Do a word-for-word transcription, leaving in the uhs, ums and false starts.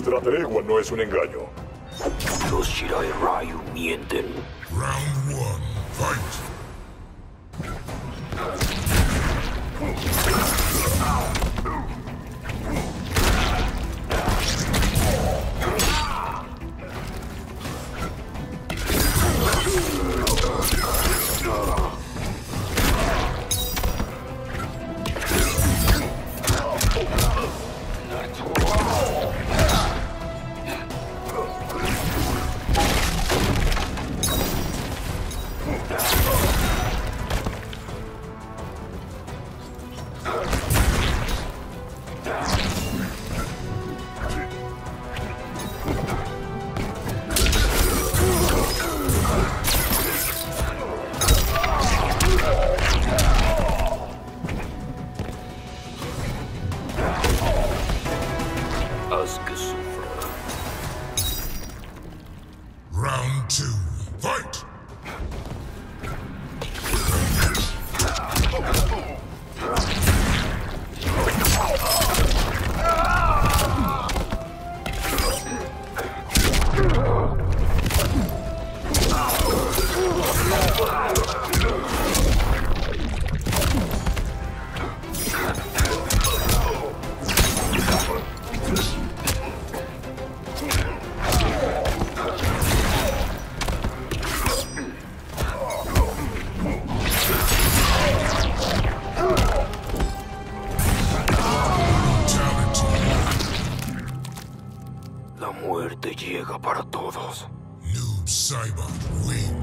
Nuestra tregua no es un engaño. Los Shirai Ryu mienten. Round one, fight! Haz que sufra. Round two, fight! La muerte llega para todos. Noob Saibot wins.